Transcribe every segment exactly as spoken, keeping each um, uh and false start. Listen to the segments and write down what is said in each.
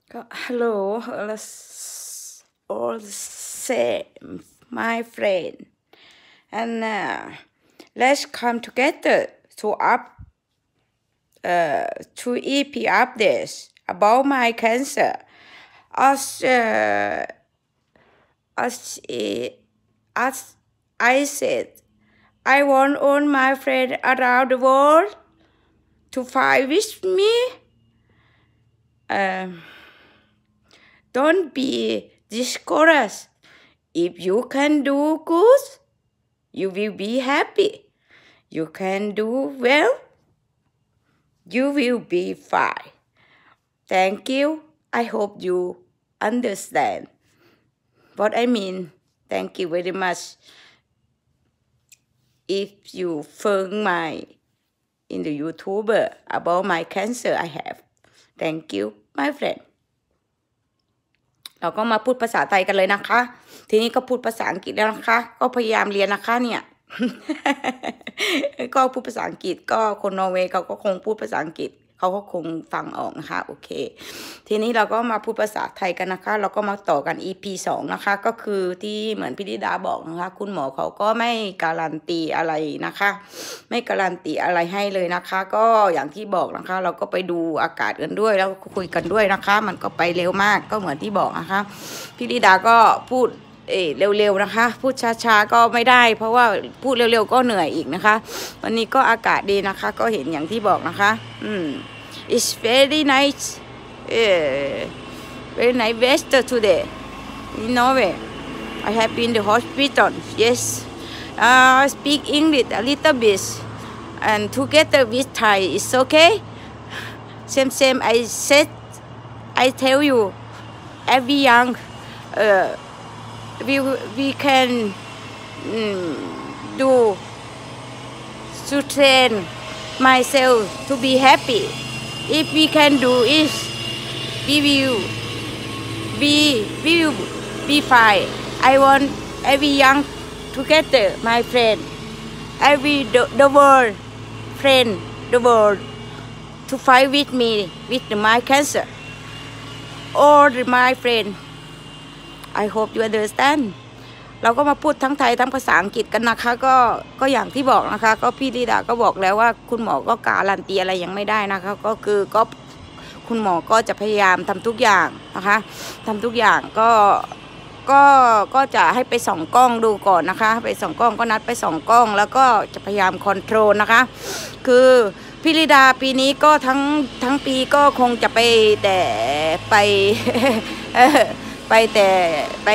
Hello, let's all same, my friend, and uh, let's come together to up uh, to E P updates about my cancer. As uh, as uh, as I said, I want all my friends around the world to fight with me. Um, don't be discouraged. If you can do good, you will be happy. You can do well, you will be fine. Thank you. I hope you understand what I mean. Thank you very much. If you found my in the YouTube about my cancer I have. Thank you, my friend. เราก็มาพูดภาษาไทยกันเลยนะคะทีนี้ก็พูดภาษาอังกฤษแล้วนะคะก็พยายามเรียนนะคะเนี่ย ก็พูดภาษาอังกฤษก็คนนอร์เวย์เขาก็คงพูดภาษาอังกฤษเขาก็คงฟังออกนะคะโอเคทีนี้เราก็มาพูดภาษาไทยกันนะคะเราก็มาต่อกัน อี พี สองนะคะก็คือที่เหมือนพี่ธิดาบอกนะคะคุณหมอเขาก็ไม่การันตีอะไรนะคะไม่การันตีอะไรให้เลยนะคะก็อย่างที่บอกนะคะเราก็ไปดูอากาศกันด้วยแล้วก็คุยกันด้วยนะคะมันก็ไปเร็วมากก็เหมือนที่บอกนะคะพี่ธิดาก็พูดเอเร็วๆนะคะพูดช้าๆก็ไม่ได้เพราะว่าพูดเร็วๆก็เหนื่อยอีกนะคะวันนี้ก็อากาศดีนะคะก็เห็นอย่างที่บอกนะคะอืม it's very nice uh, very nice weather today in Norway I have been to hospital yes uh, speak English a little bit and together with Thai is okay same same I said I tell you every young uh, we we can mm, do to train myself to be happy if we can do it we will we we will be fine I want every young together my friend every the, the world friend the world to fight with me with my cancer all my friend I hope you understand เราก็มาพูดทั้งไทยทั้งภาษาอังกฤษกันนะคะก็ก็อย่างที่บอกนะคะก็พี่ธิดาก็บอกแล้วว่าคุณหมอก็การันตีอะไรยังไม่ได้นะคะก็คือก็คุณหมอก็จะพยายามทำทุกอย่างนะคะทำทุกอย่างก็ก็ก็จะให้ไปส่องกล้องดูก่อนนะคะไปส่องกล้องก็นัดไปส่องกล้องแล้วก็จะพยายามคอนโทรลนะคะคือพี่ธิดาปีนี้ก็ทั้งทั้งปีก็คงจะไปแต่ไป ไปแต่ไป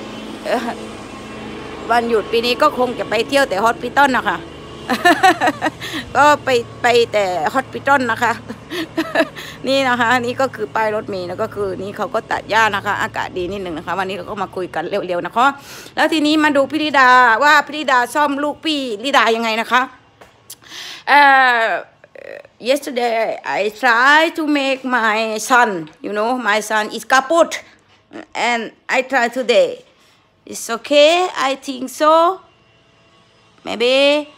วันหยุดปีนี้ก็คงจะไปเที่ยวแต่ฮอสพิทอลนะคะ ก็ไปไปแต่ฮอสพิทอลนะคะ นี่นะคะนี่ก็คือป้ายรถเมล์แล้วก็คือนี่เขาก็ตัดหญ้านะคะอากาศดีนิดหนึ่งนะคะวันนี้เราก็มาคุยกันเร็วๆนะคะแล้วทีนี้มาดูพี่ธิดาว่าพี่ธิดาซ่อมลูกพี่ธิดายังไงนะคะเอ่อ yesterday I try to make my son you know my son is kaput and I try today it's okay I think so maybe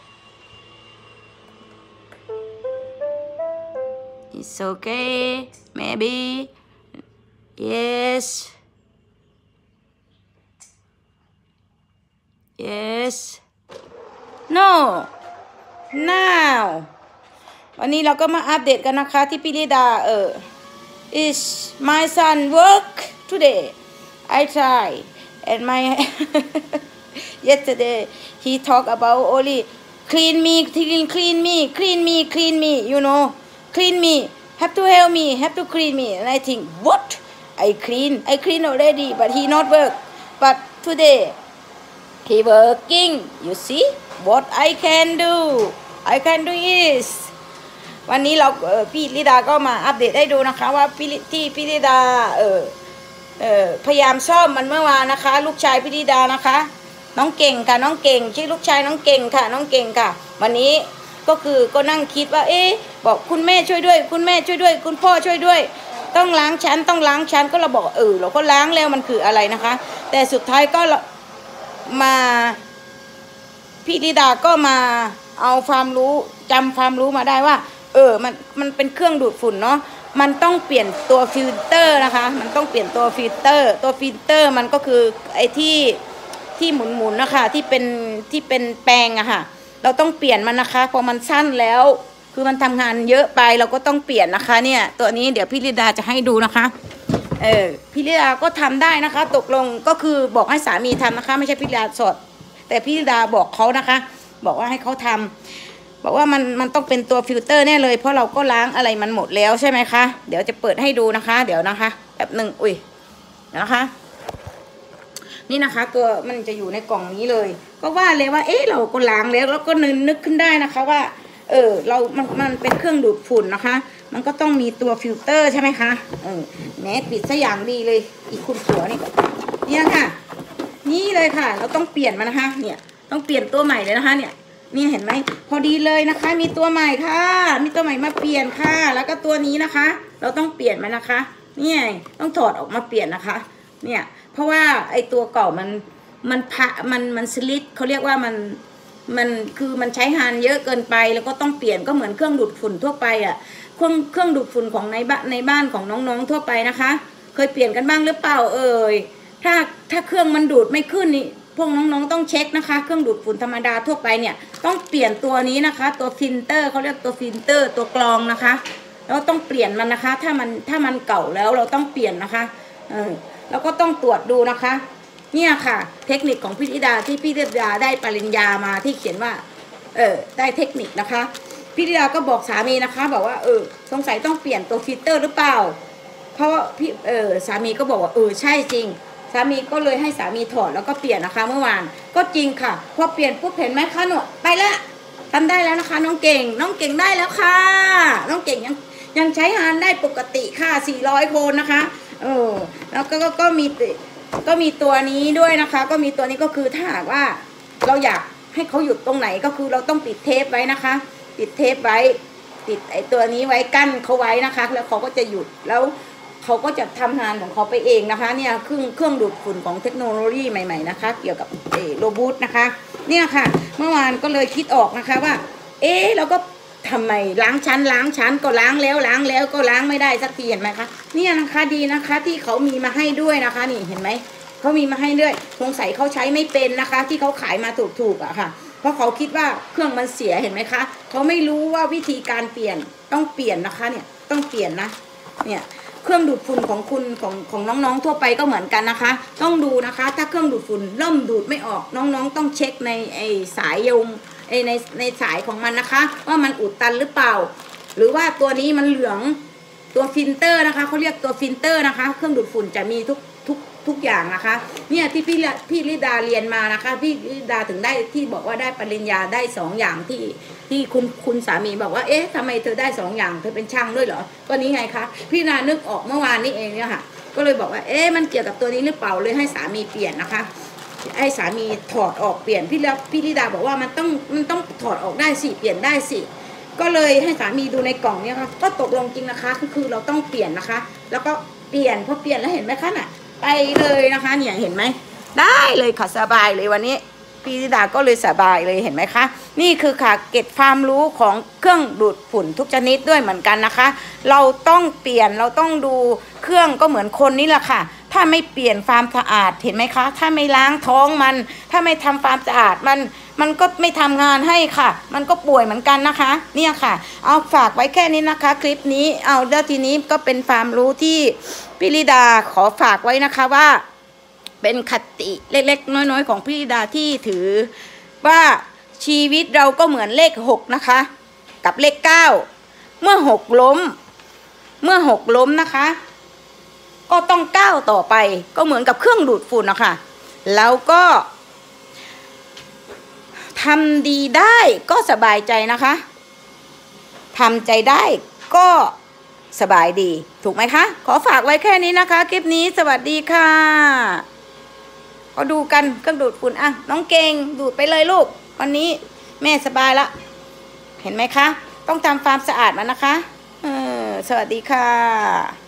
it's okay maybe yes yes no now วันนี้เราก็มาอัปเดตกันนะคะที่พี่ธิดาเออ is my son work today I try and my yesterday he talk about only clean me clean clean me clean me clean me you know clean me have to help me have to clean me and I think what I clean I clean already but he not work but today he working you see what I can do I can do is วันนี้เราเออพี่ธิดาก็มาอัปเดตให้ดูนะคะว่าพี่ที่พี่ธิดาเออเออพยายามซ่อมมันเมื่อวานนะคะลูกชายพี่ธิดานะคะน้องเก่งค่ะน้องเก่งชื่อลูกชายน้องเก่งค่ะน้องเก่งค่ะวันนี้ก็คือก็นั่งคิดว่าเอ๊ะบอกคุณแม่ช่วยด้วยคุณแม่ช่วยด้วยคุณพ่อช่วยด้วยต้องล้างชั้นต้องล้างชั้นก็เราบอกเออเราก็ล้างแล้วมันคืออะไรนะคะแต่สุดท้ายก็มาพี่ธิดาก็มาเอาความรู้จำความรู้มาได้ว่าเออมันมันเป็นเครื่องดูดฝุ่นเนาะมันต้องเปลี่ยนตัวฟิลเตอร์นะคะมันต้องเปลี่ยนตัวฟิลเตอร์ตัวฟิลเตอร์มันก็คือไอ้ที่ที่หมุนๆนะคะที่เป็นที่เป็นแปรงอะค่ะเราต้องเปลี่ยนมันนะคะพอมันสั้นแล้วคือมันทำงานเยอะไปเราก็ต้องเปลี่ยนนะคะเนี่ยตัวนี้เดี๋ยวพี่ลิดาจะให้ดูนะคะเออพี่ลิดาก็ทำได้นะคะตกลงก็คือบอกให้สามีทำนะคะไม่ใช่พี่ลิดาสดแต่พี่ลิดาบอกเขานะคะบอกว่าให้เขาทำบอกว่ามันมันต้องเป็นตัวฟิลเตอร์แน่เลยเพราะเราก็ล้างอะไรมันหมดแล้วใช่ไหมคะเดี๋ยวจะเปิดให้ดูนะคะเดี๋ยวนะคะแบบหนึ่งอุ้ยนะคะนี่นะคะตัวมันจะอยู่ในกล่องนี้เลยก็ว่าเลยว่าเอ๊ะเราก็ล้างแล้วแล้วก็นึกนึกขึ้นได้นะคะว่าเออเรามันมันเป็นเครื่องดูดฝุ่นนะคะมันก็ต้องมีตัวฟิลเตอร์ใช่ไหมคะเออแหมปิดซะอย่างดีเลยอีกคุณผัวนี่เนี่ยค่ะนี่เลยค่ะเราต้องเปลี่ยนมันนะคะเนี่ยต้องเปลี่ยนตัวใหม่เลยนะคะเนี่ยนี่เห็นไหมพอดีเลยนะคะมีตัวใหม่ค่ะมีตัวใหม่มาเปลี่ยนค่ะแล้วก็ตัวนี้นะคะเราต้องเปลี่ยนมันนะคะเนี่ยต้องถอดออกมาเปลี่ยนนะคะเนี่ยเพราะว่าไอตัวเก่ามันมันพะมันมันสลิดเขาเรียกว่ามันมันคือมันใช้งานเยอะเกินไปแล้วก็ต้องเปลี่ยนก็เหมือนเครื่องดูดฝุ่นทั่วไปอ่ะเครื่องเครื่องดูดฝุ่นของในบ้านในบ้านของน้องๆทั่วไปนะคะเคยเปลี่ยนกันบ้างหรือเปล่าเอ่ยถ้าถ้าเครื่องมันดูดไม่ขึ้นนี่พวกน้องๆต้องเช็คนะคะเครื่องดูดฝุ่นธรรมดาทั่วไปเนี่ยต้องเปลี่ยนตัวนี้นะคะตัวฟิลเตอร์เขาเรียกตัวฟิลเตอร์ตัวกรองนะคะแล้วต้องเปลี่ยนมันนะคะถ้ามันถ้ามันเก่าแล้วเราต้องเปลี่ยนนะคะเออแล้วก็ต้องตรวจดูนะคะเนี่ยค่ะเทคนิคของพี่ธิดาที่พี่ธิดาได้ปริญญามาที่เขียนว่าเออได้เทคนิคนะคะพี่ธิดาก็บอกสามีนะคะบอกว่าเออสงสัยต้องเปลี่ยนตัวฟิลเตอร์หรือเปล่าเพราะว่าพี่เออสามีก็บอกว่าเออใช่จริงสามีก็เลยให้สามีถอดแล้วก็เปลี่ยนนะคะเมื่อวานก็จริงค่ะพอเปลี่ยนปุ๊บเห็นไหมคะหนูไปแล้วทำได้แล้วนะคะน้องเก่งน้องเก่งได้แล้วค่ะน้องเก่งยังยังใช้งานได้ปกติค่ะสี่ร้อยคนนะคะเออแล้วก็ก็มีก็มีตัวนี้ด้วยนะคะก็มีตัวนี้ก็คือถ้าหากว่าเราอยากให้เขาหยุดตรงไหนก็คือเราต้องติดเทปไว้นะคะติดเทปไว้ติดไอตัวนี้ไว้กั้นเขาไว้นะคะแล้วเขาก็จะหยุดแล้วเขาก็จะทำงานของเขาไปเองนะคะเนี่ยเครื่องเครื่องดูดฝุ่นของเทคโนโลยีใหม่ๆนะคะเกี่ยวกับเอโรบูทนะคะเนี่ยค่ะเมื่อวานก็เลยคิดออกนะคะว่าเอ๊ะเราก็ทำไมล้างชั้นล้างชั้นก็ล้างแล้วล้างแล้วก็ล้างไม่ได้สักทีเห็นไหมคะเนี่ยนะคะดีนะคะที่เขามีมาให้ด้วยนะคะนี่เห็นไหมเขามีมาให้ด้วยสงสัยเขาใช้ไม่เป็นนะคะที่เขาขายมาถูกๆอะค่ะเพราะเขาคิดว่าเครื่องมันเสียเห็นไหมคะเขาไม่รู้ว่าวิธีการเปลี่ยนต้องเปลี่ยนนะคะเนี่ยต้องเปลี่ยนนะเนี่ยเครื่องดูดฝุ่นของคุณของของน้องๆทั่วไปก็เหมือนกันนะคะต้องดูนะคะถ้าเครื่องดูดฝุ่นเริ่มดูดไม่ออกน้องๆต้องเช็คในไอสายยงไอในในสายของมันนะคะว่ามันอุดตันหรือเปล่าหรือว่าตัวนี้มันเหลืองตัวฟิลเตอร์นะคะเขาเรียกตัวฟิลเตอร์นะคะเครื่องดูดฝุ่นจะมีทุกทุกทุกอย่างนะคะเนี่ยที่พี่พี่ลิดาเรียนมานะคะพี่ลิดาถึงได้ที่บอกว่าได้ปริญญาได้สองอย่างที่ที่คุณคุณสามีบอกว่าเอ๊ะทำไมเธอได้สองอย่างเธอเป็นช่างด้วยเหรอก็นี้ไงคะพี่นานึกออกเมื่อวานนี้เองเนี่ยค่ะก็เลยบอกว่าเอ๊ะมันเกี่ยวกับตัวนี้หรือเปล่าเลยให้สามีเปลี่ยนนะคะให้สามีถอดออกเปลี่ยนพี่แล้วพี่ลิดาบอกว่ามันต้องมันต้องถอดออกได้สิเปลี่ยนได้สิก็เลยให้สามีดูในกล่องเนี่ยค่ะก็ตกลงจริงนะคะก็คือเราต้องเปลี่ยนนะคะแล้วก็เปลี่ยนพอเปลี่ยนแล้วเห็นไหมคะน่ะไปเลยนะคะเนี่ยเห็นไหมได้เลยค่ะสบายเลยวันนี้พี่ธิดาก็เลยสบายเลยเห็นไหมคะนี่คือค่ะเก็บความรู้ของเครื่องดูดฝุ่นทุกชนิดด้วยเหมือนกันนะคะเราต้องเปลี่ยนเราต้องดูเครื่องก็เหมือนคนนี่แหละค่ะถ้าไม่เปลี่ยนความสะอาดเห็นไหมคะถ้าไม่ล้างท้องมันถ้าไม่ทำความสะอาดมันมันก็ไม่ทำงานให้ค่ะมันก็ป่วยเหมือนกันนะคะเนี่ยค่ะเอาฝากไว้แค่นี้นะคะคลิปนี้เอาเดี๋ยวทีนี้ก็เป็นความรู้ที่พี่ลิดาขอฝากไว้นะคะว่าเป็นคติเล็กๆน้อยๆของพี่ลิดาที่ถือว่าชีวิตเราก็เหมือนเลขหกนะคะกับเลขเก้าเมื่อหกล้มเมื่อหกล้มนะคะก็ต้องก้าวต่อไปก็เหมือนกับเครื่องดูดฝุ่นนะคะแล้วก็ทำดีได้ก็สบายใจนะคะทำใจได้ก็สบายดีถูกไหมคะขอฝากไว้แค่นี้นะคะคลิปนี้สวัสดีค่ะก็ดูกันเครื่องดูดฝุ่นอ่ะน้องเก่งดูดไปเลยลูกวันนี้แม่สบายละเห็นไหมคะต้องทำความสะอาดมันนะคะเออสวัสดีค่ะ